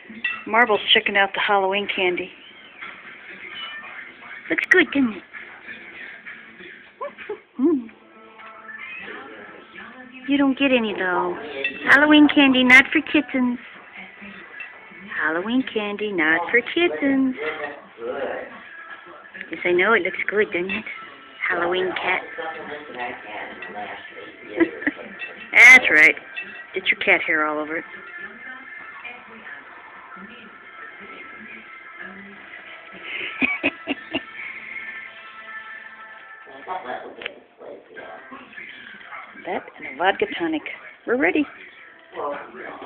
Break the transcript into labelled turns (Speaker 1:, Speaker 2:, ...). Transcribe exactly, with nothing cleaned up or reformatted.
Speaker 1: Marble's checking out the Halloween candy. Looks good, doesn't it? Mm. You don't get any, though. Halloween candy, not for kittens. Halloween candy, not for kittens. Yes, I know, it looks good, doesn't it? Halloween cat. That's right. Get your cat hair all over it. That and a vodka tonic. We're ready.